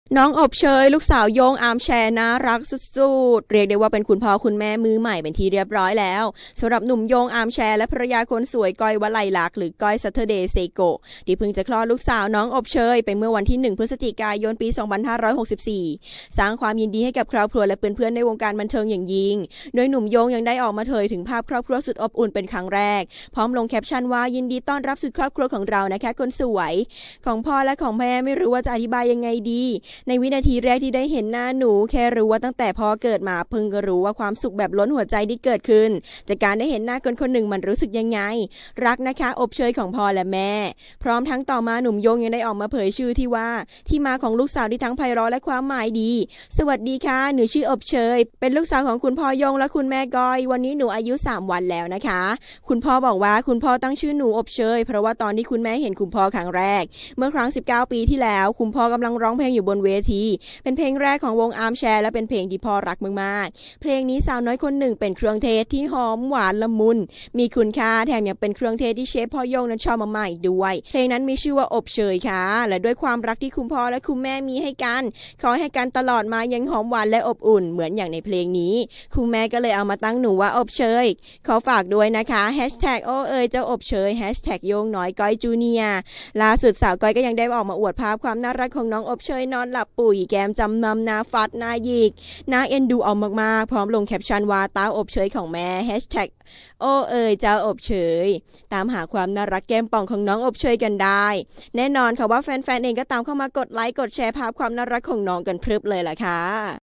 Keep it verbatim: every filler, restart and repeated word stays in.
น้องอบเชยลูกสาวโยงอาร์มแชร์น่ารักสุดๆเรียกได้ว่าเป็นคุณพ่อคุณแม่มือใหม่เป็นที่เรียบร้อยแล้วสำหรับหนุ่มโยงอาร์มแชร์และภรรยาคนสวยก้อยวลัยลักษณ์หรือก้อยซัตเทอร์เดย์เซโกะที่เพิ่งจะคลอดลูกสาวน้องอบเชยไปเมื่อวันที่หนึ่งพฤศจิกายนปีสองพันห้าร้อยหกสิบสี่สร้างความยินดีให้กับครอบครัวและเพื่อนๆในวงการบันเทิงอย่างยิ่งโดยหนุ่มโยงยังได้ออกมาเผยถึงภาพครอบครัวสุดอบอุ่นเป็นครั้งแรกพร้อมลงแคปชั่นว่ายินดีต้อนรับสู่ครอบครัวของเรานะคะคนสวยของพ่อและของแม่ไม่รู้ว่าจะอธิบายยังไงดีในวินาทีแรกที่ได้เห็นหน้าหนูแค่รู้ว่าตั้งแต่พ่อเกิดมาเพิ่งก็รู้ว่าความสุขแบบล้นหัวใจที่เกิดขึ้นจากการได้เห็นหน้าคนคนหนึ่งมันรู้สึกยังไงรักนะคะอบเชยของพ่อและแม่พร้อมทั้งต่อมาหนุ่มโยงยังได้ออกมาเผยชื่อที่ว่าที่มาของลูกสาวที่ทั้งไพเราะและความหมายดีสวัสดีค่ะหนูชื่ออบเชยเป็นลูกสาวของคุณพ่อโยงและคุณแม่ก้อยวันนี้หนูอายุสามวันแล้วนะคะคุณพ่อบอกว่าคุณพ่อตั้งชื่อหนูอบเชยเพราะว่าตอนที่คุณแม่เห็นคุณพ่อครั้งแรกเมื่อครั้งสิบเก้าปีที่แล้วคุณพ่อกำลังร้องเพลงอยู่บนเวทีเป็นเพลงแรกของวงอาร์มแชร์และเป็นเพลงที่พ่อรักมากๆเพลงนี้สาวน้อยคนหนึ่งเป็นเครื่องเทศที่หอมหวานละมุนมีคุณค่าแถมยังเป็นเครื่องเทศที่เชฟพ่อโยงนั้นชอบมากๆอีกด้วยเพลงนั้นมีชื่อว่าอบเชยค่ะและด้วยความรักที่คุณพ่อและคุณแม่มีให้กันขอให้กันตลอดมายังหอมหวานและอบอุ่นเหมือนอย่างในเพลงนี้คุณแม่ก็เลยเอามาตั้งหนูว่าอบเชยขอฝากด้วยนะคะแฮชแท็กโอเอ๋ยเจ้าอบเชยแฮชแท็กโยงน้อยก้อยจูเนียล่าสุดสาวก้อยก็ยังได้ออกมาอวดภาพความน่ารักของน้องอบเชยนอนหลับปุ๋ยแก้มจำนำหน้าฟัดหน้าหยิกน่าเอ็นดูเอามากๆพร้อมลงแคปชั่นว่าเต้าอบเชยของแม่แฮชแท็กโอเอ๋ยเจ้าอบเชยตามหาความน่ารักแก้มป่องของน้องอบเชยกันได้แน่นอนค่ะว่าแฟนๆเองก็ตามเข้ามากดไลค์กดแชร์ภาพความน่ารักของน้องกันพรึบเลยล่ะค่ะ